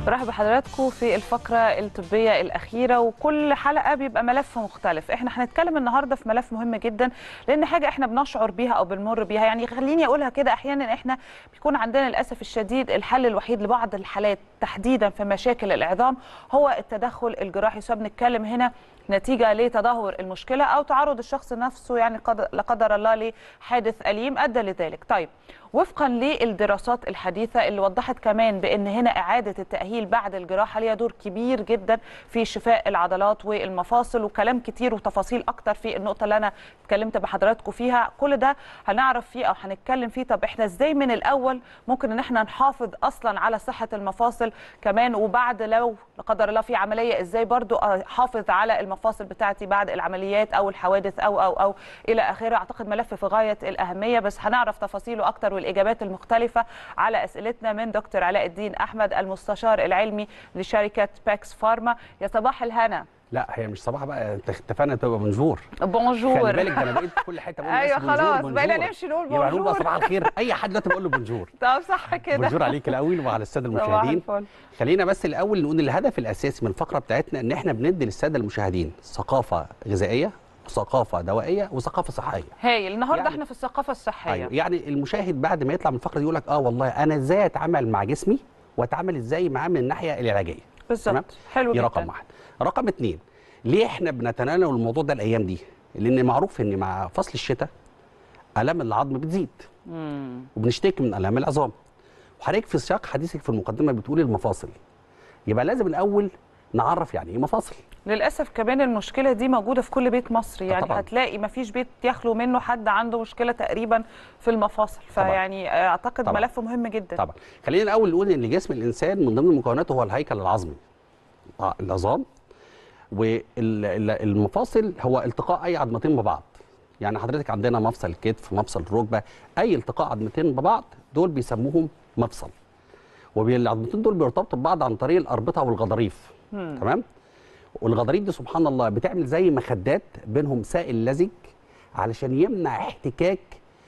برحب بحضراتكم في الفقرة الطبية الأخيرة، وكل حلقة بيبقى ملف مختلف. احنا هنتكلم النهاردة في ملف مهم جدا، لأن حاجة احنا بنشعر بيها أو بنمر بيها. يعني خليني أقولها كده، أحيانا احنا بيكون عندنا للأسف الشديد الحل الوحيد لبعض الحالات تحديدا في مشاكل العظام هو التدخل الجراحي. سواء بنتكلم هنا نتيجة لتدهور المشكلة أو تعرض الشخص نفسه يعني لا قدر الله لحادث أليم أدى لذلك. طيب، وفقا للدراسات الحديثة اللي وضحت كمان بأن هنا إعادة التأهيل بعد الجراحة ليها دور كبير جدا في شفاء العضلات والمفاصل، وكلام كتير وتفاصيل أكتر في النقطة اللي أنا اتكلمت بحضراتكم فيها. كل ده هنعرف فيه أو هنتكلم فيه. طب إحنا إزاي من الأول ممكن إن إحنا نحافظ أصلا على صحة المفاصل كمان، وبعد لو لا قدر الله في عملية إزاي برضو أحافظ على المفاصل بتاعتي بعد العمليات أو الحوادث أو إلى آخره. أعتقد ملف في غاية الأهمية، بس هنعرف تفاصيله أكتر والإجابات المختلفة على أسئلتنا من دكتور علاء الدين أحمد، المستشار العلمي لشركة باكس فارما. يا صباح الهنا. لا هي مش صباح بقى، انت اتفقنا تبقى بونجور. بونجور. خلي بالك ده انا بقيت في كل حته بقول ايوه خلاص بقينا بونجور. نمشي نقول يبقى نقول بقى بونجور. صباح الخير، اي حد دلوقتي بقول له بونجور. طب صح كده. بونجور عليك الاول وعلى الساده صباح المشاهدين. الفل. خلينا بس الاول نقول الهدف الاساسي من الفقره بتاعتنا ان احنا بندي للساده المشاهدين ثقافه غذائيه وثقافه دوائيه وثقافه صحيه. هايل. النهارده يعني احنا في الثقافه الصحيه. ايوه، يعني المشاهد بعد ما يطلع من الفقره دي يقول لك والله انا ازاي اتعامل مع جسمي واتعامل ازاي معاه من الناحيه العلاجيه. بالظبط. حلو دي جدا. رقم واحد. رقم اتنين، ليه احنا بنتناول الموضوع ده الايام دي؟ لان معروف ان مع فصل الشتاء الام العظم بتزيد وبنشتكي من الام العظام. وحضرتك في سياق حديثك في المقدمه بتقولي المفاصل، يبقى لازم الاول نعرف يعني ايه مفاصل. للاسف كمان المشكله دي موجوده في كل بيت مصري، يعني طبعاً. هتلاقي ما فيش بيت يخلو منه حد عنده مشكله تقريبا في المفاصل. فيعني اعتقد طبعاً. ملف مهم جدا. طبعا خلينا الاول نقول ان جسم الانسان من ضمن مكوناته هو الهيكل العظمي، العظام والمفاصل هو التقاء اي عظمتين ببعض. يعني حضرتك عندنا مفصل الكتف، مفصل الركبه، اي التقاء عظمتين ببعض دول بيسموهم مفصل. والعظمتين دول بيرتبطوا ببعض عن طريق الاربطه والغضاريف. تمام؟ والغضاريف دي سبحان الله بتعمل زي مخدات بينهم سائل لزج علشان يمنع احتكاك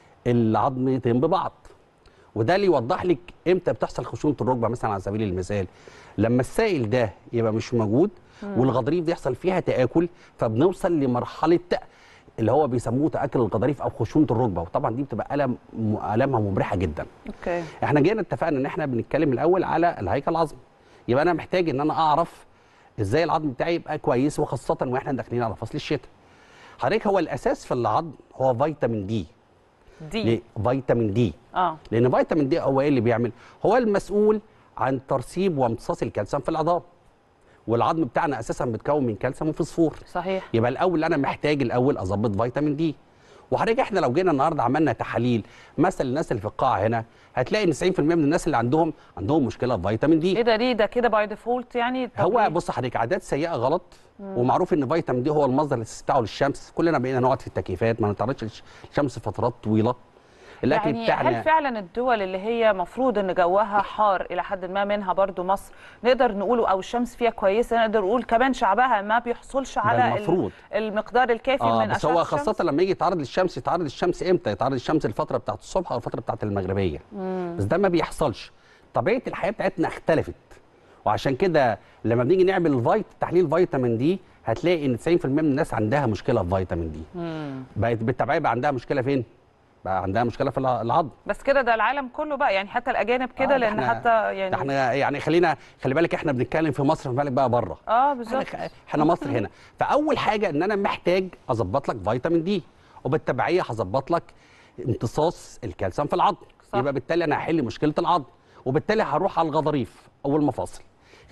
العظمتين ببعض. وده اللي يوضح لك امتى بتحصل خشونه الركبه مثلا على سبيل المثال، لما السائل ده يبقى مش موجود والغضاريف دي يحصل فيها تآكل، فبنوصل لمرحله اللي هو بيسموه تآكل الغضاريف او خشونه الركبه، وطبعا دي بتبقى المها مبرحه جدا. اوكي. احنا جينا اتفقنا ان احنا بنتكلم الاول على الهيكل العظمي، يبقى انا محتاج ان انا اعرف ازاي العظم بتاعي يبقى كويس، وخاصه واحنا داخلين على فصل الشتاء. حضرتك هو الاساس في العظم هو فيتامين دي. ليه؟ فيتامين دي. لان فيتامين دي هو ايه اللي بيعمل؟ هو المسؤول عن ترسيب وامتصاص الكالسيوم في العظام. والعظم بتاعنا اساسا بيتكون من كالسيوم وفوسفور. صحيح. يبقى الاول انا محتاج الاول اظبط فيتامين دي. وحضرتك احنا لو جينا النهارده عملنا تحاليل مثلا الناس اللي في القاعه هنا هتلاقي ان 90% من الناس اللي عندهم مشكله في فيتامين دي. ايه ده؟ ليه ده كده باي ديفولت يعني؟ هو بص حضرتك، عادات سيئه غلط. ومعروف ان فيتامين دي هو المصدر الاساسي بتاعه للشمس. كلنا بقينا نقعد في التكييفات، ما نتعرضش للشمس فترات طويله. الاكل يعني بتاعنا، هل فعلا الدول اللي هي مفروض ان جوها حار الى حد ما، منها برضو مصر، نقدر نقوله او الشمس فيها كويسه، نقدر نقول كمان شعبها ما بيحصلش على المقدار الكافي من بس اشعه هو الشمس؟ خاصه لما يجي يتعرض للشمس، يتعرض للشمس امتى؟ يتعرض للشمس الفتره بتاعت الصبح او الفتره بتاعت المغربيه. بس ده ما بيحصلش. طبيعه الحياه بتاعتنا اختلفت، وعشان كده لما بنيجي نعمل تحليل فيتامين دي هتلاقي ان 90% من الناس عندها مشكله في فيتامين دي. بقت بالتبعيه بقى عندها مشكله فين؟ بقى عندها مشكله في العظم. بس كده ده العالم كله بقى، يعني حتى الاجانب كده. لان حتى يعني احنا يعني خلي بالك احنا بنتكلم في مصر، فما بالك بقى بره. بالظبط. احنا مصر هنا. فاول حاجه ان انا محتاج اظبط لك فيتامين دي، وبالتبعيه هظبط لك امتصاص الكالسيوم في العظم. صح. يبقى بالتالي انا هحل مشكله العظم، وبالتالي هروح على الغضاريف او المفاصل.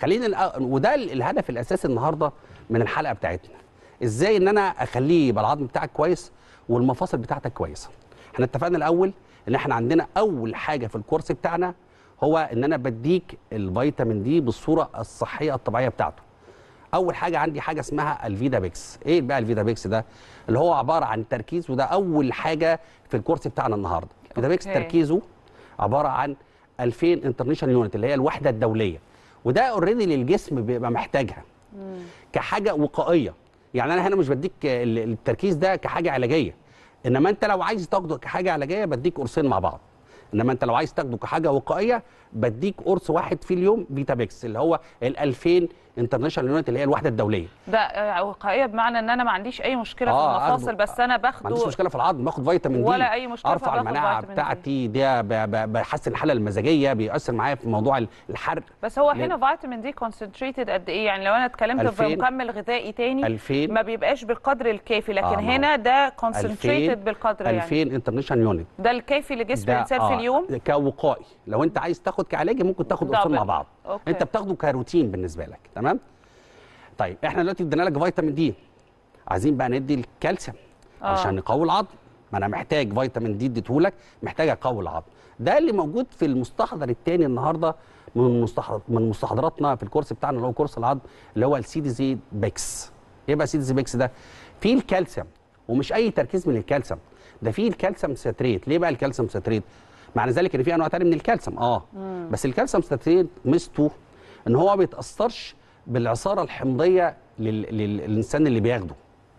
وده الهدف الاساسي النهارده من الحلقه بتاعتنا، ازاي ان انا اخليه يبقى العظم بتاعك كويس والمفاصل بتاعتك كويسه. احنا اتفقنا الاول ان احنا عندنا اول حاجه في الكورس بتاعنا هو ان انا بديك الفيتامين دي بالصوره الصحيه الطبيعيه بتاعته. اول حاجه عندي حاجه اسمها الفيدابيكس. ايه بقى الفيدابيكس ده؟ اللي هو عباره عن تركيز، وده اول حاجه في الكورس بتاعنا النهارده. الفيدابيكس تركيزه عباره عن 2000 انترناشونال يونت اللي هي الوحده الدوليه، وده اوريدي للجسم بيبقى محتاجها كحاجه وقائيه. يعني انا هنا مش بديك التركيز ده كحاجه علاجيه، انما انت لو عايز تاخده كحاجه علاجيه بديك قرصين مع بعض، انما انت لو عايز تاخده كحاجه وقائيه بديك قرص واحد في اليوم فيتابيكس اللي هو ال 2000 انترناشونال يونت اللي هي الوحده الدوليه. ده وقائيه بمعنى ان انا ما عنديش اي مشكله في المفاصل، بس انا باخده. ما عنديش مشكله في العظم، باخد فيتامين دي ولا اي مشكله، ارفع المناعه بتاعتي ده، بحسن الحاله المزاجيه، بيأثر معايا في موضوع الحرق. بس هو هنا فيتامين دي كونسنتريتد قد ايه؟ يعني لو انا اتكلمت في مكمل غذائي تاني ما بيبقاش بالقدر الكافي، لكن هنا ده كونسنتريتد بالقدر. 2000 يعني 2000 انترناشونال يونت ده الكافي لجسم الانسان في اليوم كوقائي. لو انت عايز تاخد كعلاجي ممكن تاخد قرصين مع بعض. أوكي. انت بتاخده كروتين بالنسبه لك. تمام. طيب احنا دلوقتي ادينا لك فيتامين دي، عايزين بقى ندي الكالسيوم عشان نقوي العظم. ما انا محتاج فيتامين دي اديتهولك، محتاج اقوي العظم. ده اللي موجود في المستحضر الثاني النهارده من مستحضراتنا في الكورس بتاعنا اللي هو كورس العظم، اللي هو السي دي زي بيكس. ايه بقى سي دي زي بيكس ده؟ فيه الكالسيوم، ومش اي تركيز من الكالسيوم، ده فيه الكالسيوم ساتريت. ليه بقى الكالسيوم ساتريت؟ معنى ذلك ان في انواع ثانيه من الكالسيوم بس الكالسيوم ساتريت ميزته ان هو ما بيتاثرش بالعصاره الحمضيه للانسان اللي بياخده.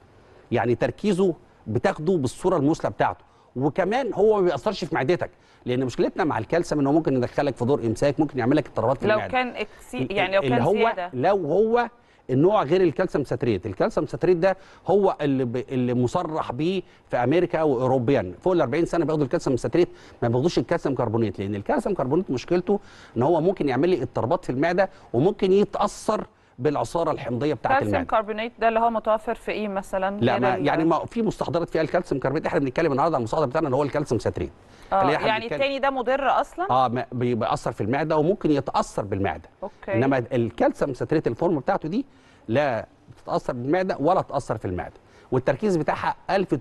يعني تركيزه بتاخده بالصوره المثلى بتاعته، وكمان هو ما بيأثرش في معدتك، لان مشكلتنا مع الكالسيوم انه ممكن يدخلك في دور امساك، ممكن يعمل لك اضطرابات في المعده لو كان يعني لو كان زياده. لو هو النوع غير الكالسيوم ساتريت. الكالسيوم ساتريت ده هو اللي مصرح بيه في امريكا واوروبيا، فوق ال 40 سنه بياخدوا الكالسيوم ساتريت، ما بياخدوش الكالسيوم كربونات، لان الكالسيوم كربونات مشكلته ان هو ممكن يعمل لي اضطرابات في المعده، وممكن يتاثر بالعصاره الحمضيه بتاعه المعده. الكالسيوم كربونات ده اللي هو متوفر في ايه مثلا؟ لا يعني ما في مستحضرات فيها الكالسيوم كربونات، احنا بنتكلم النهارده عن المستحضر بتاعنا اللي هو الكالسيوم ساتريت. يعني التاني ده مضر اصلا؟ بيأثر في المعده وممكن يتاثر بالمعده. اوكي. انما الكالسيوم ساتريت الفورم بتاعته دي لا تتاثر بالمعده ولا تاثر في المعده، والتركيز بتاعها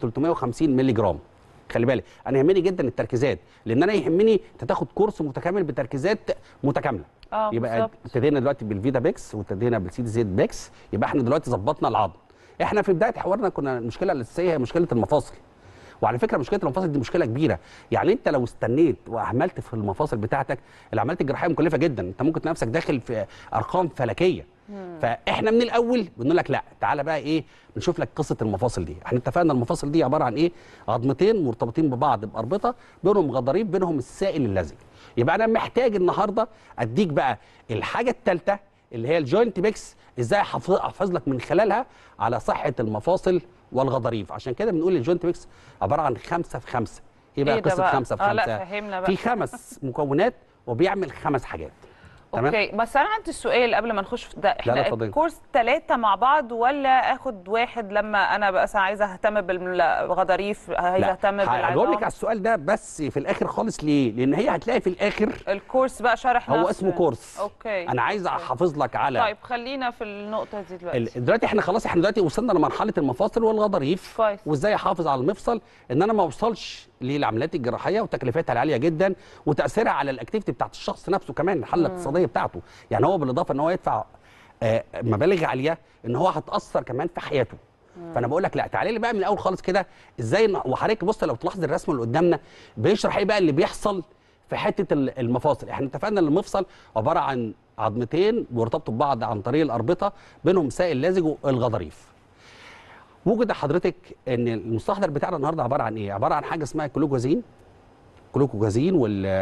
1350 مللي جرام. خلي بالك انا يهمني جدا التركيزات، لان انا يهمني انت تاخد كورس متكامل بتركيزات متكامله. يبقى ابتدينا دلوقتي بالفيتا بيكس وابتدينا بالسي دي زد بيكس، يبقى احنا دلوقتي ظبطنا العظم. احنا في بدايه حوارنا كنا المشكله الاساسيه هي مشكله المفاصل، وعلى فكره مشكله المفاصل دي مشكله كبيره. يعني انت لو استنيت واهملت في المفاصل بتاعتك، العمليات الجراحيه مكلفه جدا، انت ممكن تلاقي نفسك داخل في ارقام فلكيه. فاحنا من الاول بنقول لك لا، تعالى بقى ايه نشوف لك قصه المفاصل دي. احنا اتفقنا المفاصل دي عباره عن ايه؟ عظمتين مرتبطين ببعض باربطه، بينهم غضاريف، بينهم السائل اللزج. يبقى انا محتاج النهارده اديك بقى الحاجه الثالثه اللي هي الجوينت بيكس، ازاي احافظ لك من خلالها على صحه المفاصل والغضاريف. عشان كده بنقول الجوينت بيكس عباره عن 5 في 5. ايه بقى قصه 5 في 5؟ لا فهمنا بقى. في 5 مكونات وبيعمل 5 حاجات. اوكي. بس انا عندي السؤال قبل ما نخش في ده، احنا الكورس 3 مع بعض ولا اخد واحد لما انا بقى عايزه اهتم بالغضاريف، عايزه اهتم بالعظام؟ هجاوب لك على السؤال ده بس في الاخر خالص. ليه؟ لان هي هتلاقي في الاخر الكورس بقى شرح هو اسمه كورس. اوكي. انا عايز احافظ لك على. طيب خلينا في النقطه دي دلوقتي احنا خلاص، احنا دلوقتي وصلنا لمرحله المفاصل والغضاريف. كويس. وازاي احافظ على المفصل ان انا ما اوصلش للعمليات الجراحيه وتكلفتها العاليه جدا، وتاثيرها على الاكتيفيتي بتاعت الشخص نفسه كمان، الحاله الاقتصاديه بتاعته. يعني هو بالاضافه ان هو يدفع مبالغ عاليه، ان هو هتاثر كمان في حياته. فانا بقول لك لا، تعالى لي بقى من الاول خالص كده ازاي. وحضرتك بص لو تلاحظ الرسم اللي قدامنا بيشرح ايه بقى اللي بيحصل في حته المفاصل. احنا اتفقنا ان المفصل عباره عن عظمتين بيرتبطوا ببعض عن طريق الاربطه، بينهم سائل لازج والغضاريف. وجد حضرتك ان المستحضر بتاعنا النهارده عباره عن ايه؟ عباره عن حاجه اسمها كلوكوجازين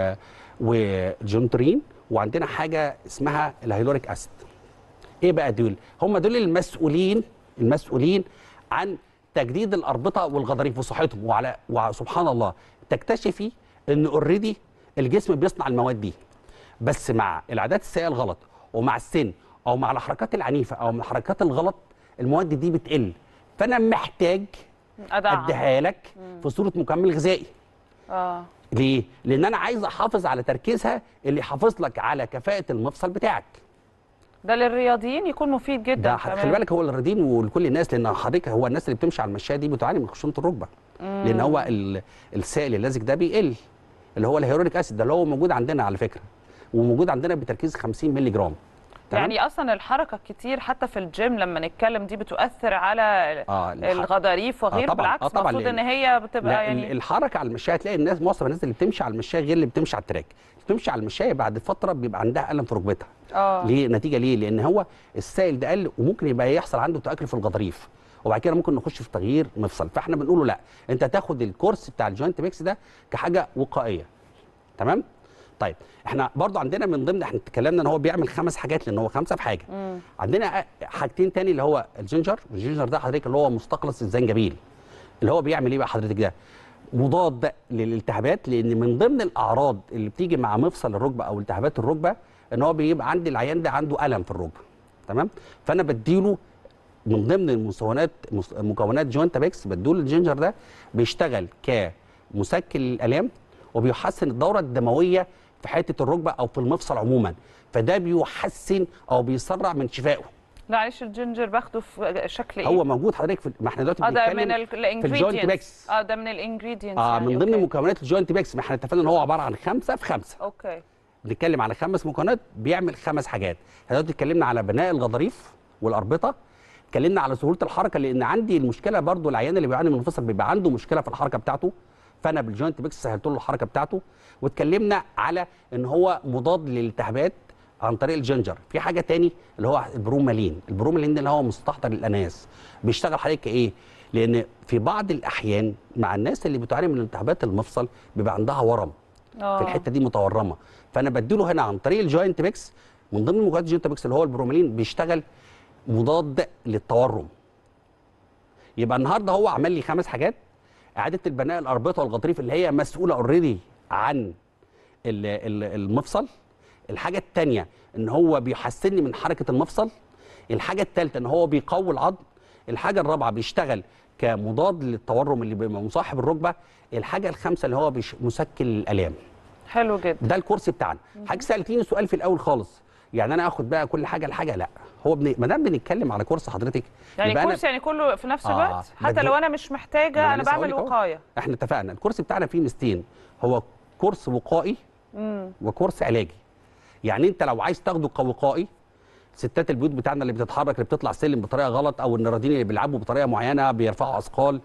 والجونترين، وعندنا حاجه اسمها الهيلوريك اسيد. ايه بقى دول؟ هم دول المسؤولين عن تجديد الاربطه والغضاريف وصحتهم. وسبحان الله تكتشفي ان اوريدي الجسم بيصنع المواد دي، بس مع العادات السيئه الغلط ومع السن او مع الحركات العنيفه او مع الحركات الغلط المواد دي بتقل. فانا محتاج اديها لك في صوره مكمل غذائي. ليه؟ لان انا عايز احافظ على تركيزها اللي يحافظ لك على كفاءه المفصل بتاعك. ده للرياضيين يكون مفيد جدا. ده خلي بالك هو للرياضيين ولكل الناس، لان حضرتك هو الناس اللي بتمشي على المشايه دي بتعاني من خشونه الركبه. لان هو السائل اللزج ده بيقل، اللي هو الهيرونيك اسيد ده، اللي هو موجود عندنا على فكره، وموجود عندنا بتركيز 50 مللي جرام. يعني اصلا الحركه الكتير حتى في الجيم لما نتكلم دي بتؤثر على الغضاريف وغيره. بالعكس المفروض ان هي بتبقى يعني الحركه على المشايه. تلاقي الناس معظم الناس اللي بتمشي على المشايه غير اللي بتمشي على التراك. اللي بتمشي على المشايه بعد فتره بيبقى عندها الم في ركبتها. ليه؟ نتيجه ليه؟ لان هو السائل ده قل، وممكن يبقى يحصل عنده تاكل في الغضاريف، وبعد كده ممكن نخش في تغيير مفصل. فاحنا بنقول له لا، انت تاخد الكورس بتاع الجوينت ميكس ده كحاجه وقائيه. تمام؟ طيب احنا برضو عندنا من ضمن، احنا اتكلمنا ان هو بيعمل 5 حاجات لان هو 5 في حاجه. عندنا حاجتين تاني اللي هو الجينجر. الجينجر ده حضرتك اللي هو مستخلص الزنجبيل، اللي هو بيعمل ايه بقى حضرتك؟ ده مضاد للالتهابات، لان من ضمن الاعراض اللي بتيجي مع مفصل الركبه او التهابات الركبه ان هو بيبقى عندي العيان ده عنده الم في الركبه، تمام؟ فانا بديله من ضمن مكونات جوينت بيكس، بديله الجينجر ده بيشتغل كمسكن للالام وبيحسن الدوره الدمويه في حته الركبه او في المفصل عموما، فده بيحسن او بيسرع من شفائه. لا معلش، الجينجر باخده في شكل ايه؟ هو موجود حضرتك في، ما احنا دلوقتي بنتكلم في الجوينت بيكس. ده من الانجريدينتس يعني. من ضمن مكونات الجوينت بيكس، ما احنا اتفقنا ان هو عباره عن 5 في 5. اوكي. بنتكلم على 5 مكونات بيعمل 5 حاجات. احنا دلوقتي اتكلمنا على بناء الغضاريف والاربطه، اتكلمنا على سهوله الحركه، لان عندي المشكله برضو العيان اللي بيعاني من المفصل بيبقى عنده مشكله في الحركه بتاعته، فانا بالجوينت بيكس سهلت له الحركه بتاعته. واتكلمنا على ان هو مضاد للالتهابات عن طريق الجنجر. في حاجه تاني اللي هو البرومالين. البرومالين ده اللي هو مستحضر الاناس، بيشتغل حضرتك كايه؟ لان في بعض الاحيان مع الناس اللي بتعاني من التهابات المفصل بيبقى عندها ورم في الحته دي متورمه، فانا بديله هنا عن طريق الجوينت بيكس من ضمن مكونات الجوينت بيكس اللي هو البرومالين، بيشتغل مضاد للتورم. يبقى النهارده هو عمل لي 5 حاجات: اعاده البناء الاربطه والغضاريف اللي هي مسؤوله اوريدي عن المفصل. الحاجه الثانيه ان هو بيحسن لي من حركه المفصل. الحاجه الثالثه ان هو بيقوي العظم. الحاجه الرابعه بيشتغل كمضاد للتورم اللي بيبقى مصاحب الركبه. الحاجه الخامسه اللي هو مسكن للالام. حلو جدا. ده الكورس بتاعنا. حضرتك سالتيني سؤال في الاول خالص، يعني انا اخد بقى كل حاجه لحاجه؟ لا، هو ما دام بنتكلم على كورس حضرتك يعني كورس يعني كله في نفس الوقت، حتى لو انا مش محتاجه انا بعمل وقايه. احنا اتفقنا الكورس بتاعنا فيه ميزتين: هو كورس وقائي وكورس علاجي. يعني انت لو عايز تاخده كوقائي، ستات البيوت بتاعنا اللي بتتحرك، اللي بتطلع سلم بطريقه غلط، او النرادين اللي بيلعبوا بطريقه معينه بيرفعوا اثقال،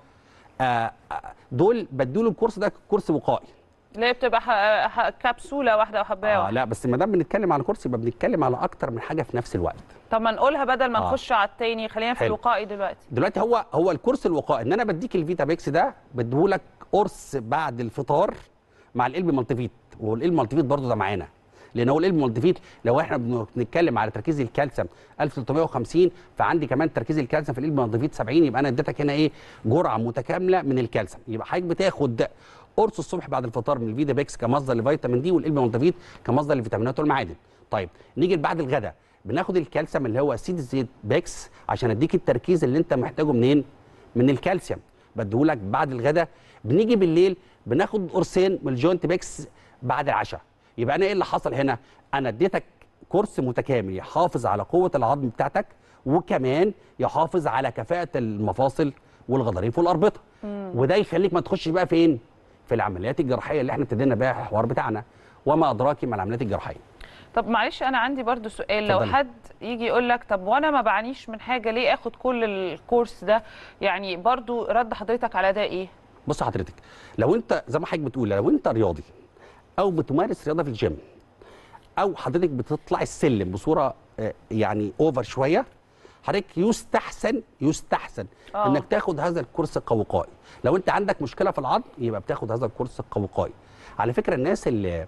دول بدوا له الكورس ده كورس وقائي، اللي هي بتبقى كبسوله واحده او حبايه واحده. لا بس ما دام بنتكلم على كورس يبقى بنتكلم على اكتر من حاجه في نفس الوقت. طب ما نقولها بدل ما نخش على التاني، خلينا في الوقائي دلوقتي. هو الكورس الوقائي ان انا بديك الفيتا بيكس ده، بديهولك قرص بعد الفطار مع القلب مالتيفيت. والقلب مالتيفيت برضه ده معانا، لان هو القلب مالتيفيت لو احنا بنتكلم على تركيز الكالسيوم 1350، فعندي كمان تركيز الكالسيوم في القلب مالتيفيت 70، يبقى انا اديتك هنا ايه؟ جرعه متكامله من الكالسيوم. يبقى حضرتك بتاخد قرص الصبح بعد الفطار من الفيتا بيكس كمصدر لفيتامين دي، والقلب مالتيفيت كمصدر للفيتامينات والمعادن. طيب نيجي بعد الغداء بناخد الكالسيوم اللي هو سيد زيت بيكس عشان اديك التركيز اللي انت محتاجه منين؟ من الكالسيوم، بديهولك بعد الغداء. بنيجي بالليل بناخد قرصين من الجوينت بيكس بعد العشاء. يبقى انا ايه اللي حصل هنا؟ انا اديتك كورس متكامل يحافظ على قوه العظم بتاعتك، وكمان يحافظ على كفاءه المفاصل والغضاريف والاربطه. وده يخليك ما تخش بقى فين؟ في العمليات الجراحيه اللي احنا ابتدينا بيها الحوار بتاعنا، وما ادراك ما العمليات الجراحيه. طب معلش انا عندي برضو سؤال، لو حد يجي يقول لك طب وانا ما بعانيش من حاجه، ليه اخد كل الكورس ده؟ يعني برضو رد حضرتك على ده ايه؟ بص حضرتك، لو انت زي ما حضرتك بتقول، لو انت رياضي او بتمارس رياضه في الجيم، او حضرتك بتطلع السلم بصوره يعني اوفر شويه، حضرتك يستحسن انك تاخد هذا الكورس القوقائي. لو انت عندك مشكله في العظم يبقى بتاخد هذا الكورس القوقائي. على فكره الناس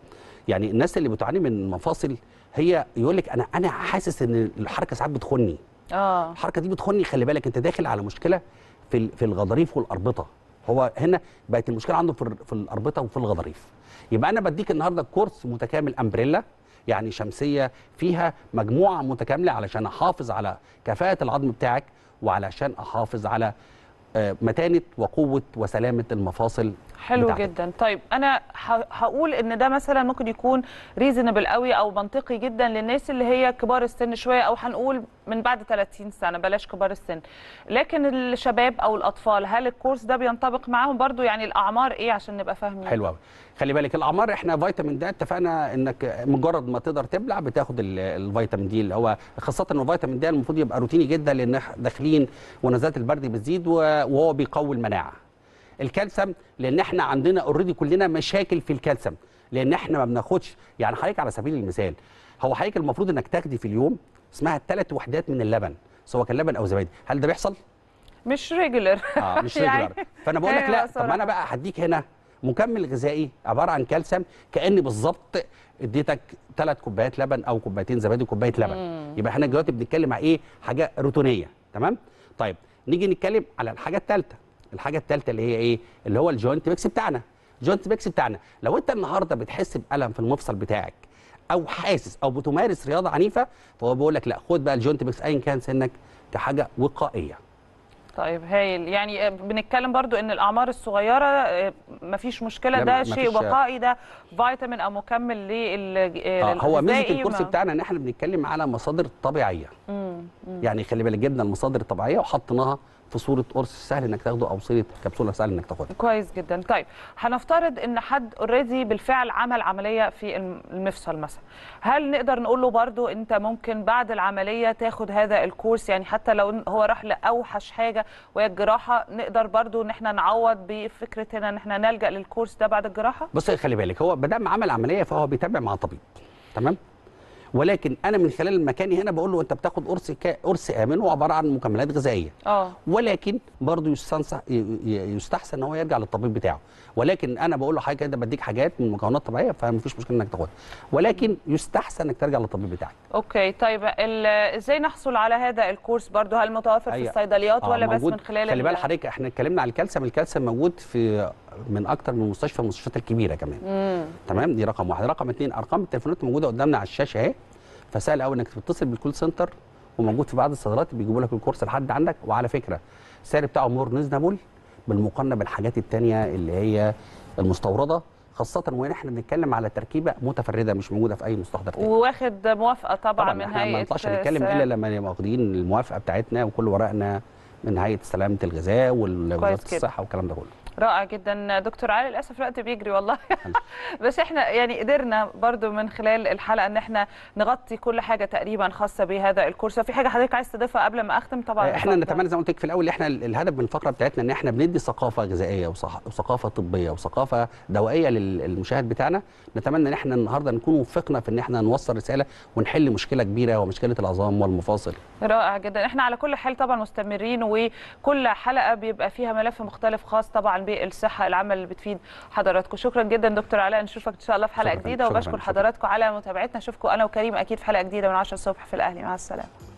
اللي بتعاني من المفاصل، هي يقول لك انا حاسس ان الحركه ساعات بتخني. الحركه دي بتخني، خلي بالك انت داخل على مشكله في الغضاريف والاربطه. هو هنا بقت المشكله عنده في الاربطه وفي الغضاريف. يبقى انا بديك النهارده كورس متكامل امبريلا، يعني شمسيه فيها مجموعه متكامله علشان احافظ على كفاءه العظم بتاعك، وعلشان احافظ على متانه وقوه وسلامه المفاصل. حلو بتاعتك. جدا. طيب انا هقول ان ده مثلا ممكن يكون ريزونبل قوي او منطقي جدا للناس اللي هي كبار السن شويه، او هنقول من بعد 30 سنه، بلاش كبار السن. لكن الشباب او الاطفال، هل الكورس ده بينطبق معاهم برضو؟ يعني الاعمار ايه عشان نبقى فاهمين؟ حلو قوي. خلي بالك الاعمار، احنا فيتامين د اتفقنا انك مجرد ما تقدر تبلع بتاخد الفيتامين دي، اللي هو خاصه انه الفيتامين د المفروض يبقى روتيني جدا، لان داخلين ونزلات البرد بتزيد وهو بيقوي المناعه. الكالسيوم لان احنا عندنا اوريدي كلنا مشاكل في الكالسيوم، لان احنا ما بناخدش. يعني حضرتك على سبيل المثال، هو حضرتك المفروض انك تاخدي في اليوم اسمها 3 وحدات من اللبن، سواء كان لبن او زبادي. هل ده بيحصل؟ مش ريجولر. مش ريجولر. فانا بقول لك لا. طب ما انا بقى هديك هنا مكمل غذائي عباره عن كالسيوم، كاني بالظبط اديتك 3 كوبايات لبن او كوبايتين زبادي وكوبايه لبن. يبقى احنا دلوقتي بنتكلم على ايه؟ حاجه روتينيه. تمام. طيب نيجي نتكلم على الحاجه الثالثه. الحاجه الثالثه اللي هي ايه؟ اللي هو الجوينت ميكس بتاعنا. الجوينت ميكس بتاعنا لو انت النهارده بتحس بالم في المفصل بتاعك او حاسس او بتمارس رياضه عنيفه، فهو بيقول لك لا، خد بقى الجوينت ميكس ايا كان سنك كحاجه وقائيه. طيب هايل. يعني بنتكلم برضو ان الاعمار الصغيره مفيش مشكله، ده شيء وقائي، ده فيتامين او مكمل للغذائي. هو ميزه الكورس بتاعنا ان احنا بنتكلم على مصادر طبيعيه. يعني خلي بالك، جبنا المصادر الطبيعيه وحطيناها في صوره قرص سهل انك تاخده او صوره كبسوله سهل انك تاخدها. كويس جدا. طيب هنفترض ان حد اوريدي بالفعل عمل عمليه في المفصل مثلا، هل نقدر نقول له برضو انت ممكن بعد العمليه تاخد هذا الكورس؟ يعني حتى لو هو راح لاوحش حاجه وهي الجراحه، نقدر برضو ان احنا نعوض بفكره هنا ان احنا نلجا للكورس ده بعد الجراحه؟ بص خلي بالك، هو ما دام عمل عمليه فهو بيتابع مع طبيب. تمام. ولكن انا من خلال المكاني هنا بقول له انت بتاخد قرص امن وعباره عن مكملات غذائيه. ولكن برضه يستحسن ان هو يرجع للطبيب بتاعه. ولكن انا بقول له حاجه كده، بديك حاجات من مكونات طبيعيه فمفيش مشكله انك تاخدها، ولكن يستحسن انك ترجع للطبيب بتاعك. اوكي. طيب ازاي نحصل على هذا الكورس برضه؟ هل متوفر في الصيدليات ولا بس من خلال خلي بالك حضرتك، احنا اتكلمنا على الكالسيوم. الكالسيوم موجود من اكتر من مستشفى، المستشفيات الكبيره كمان. تمام. دي رقم واحد. رقم اثنين، ارقام التليفونات موجوده قدامنا على الشاشه اهي، فسهل قوي انك تتصل بالكول سنتر، وموجود في بعض الصيدليات بيجيبوا لك الكورس لحد عندك. وعلى فكره السعر بتاعه مور نيزنابل بالمقارنه بالحاجات الثانيه اللي هي المستورده، خاصه وان احنا بنتكلم على تركيبه متفرده مش موجوده في اي مستحضر تاني. وواخد موافقه طبعا من هيئه. ما ينفعش نتكلم الا لما نبقى واخدين الموافقه بتاعتنا وكل ورقنا من هيئه سلامه الغذاء ووزاره الصحه والكلام ده كله. رائع جدا دكتور علي. للاسف الوقت بيجري والله بس احنا يعني قدرنا برضو من خلال الحلقه ان احنا نغطي كل حاجه تقريبا خاصه بهذا الكورس. في حاجه حضرتك عايز تضيفها قبل ما اختم؟ طبعا احنا نتمنى زي ما قلت لك في الاول، احنا الهدف من الفقره بتاعتنا ان احنا بندي ثقافه غذائيه وثقافه طبيه وثقافه دوائيه للمشاهد بتاعنا. نتمنى ان احنا النهارده نكون وفقنا في ان احنا نوصل رساله ونحل مشكله كبيره ومشكله العظام والمفاصل. رائع جدا. احنا على كل حال طبعا مستمرين، وكل حلقه بيبقى فيها ملف مختلف خاص طبعا بالصحه العامه اللي بتفيد حضراتكم. شكرا جدا دكتور علاء، نشوفك ان شاء الله في حلقه جديده، وبشكر حضراتكم على متابعتنا. اشوفكم انا وكريم اكيد في حلقه جديده من 10 الصبح في الاهلي. مع السلامه.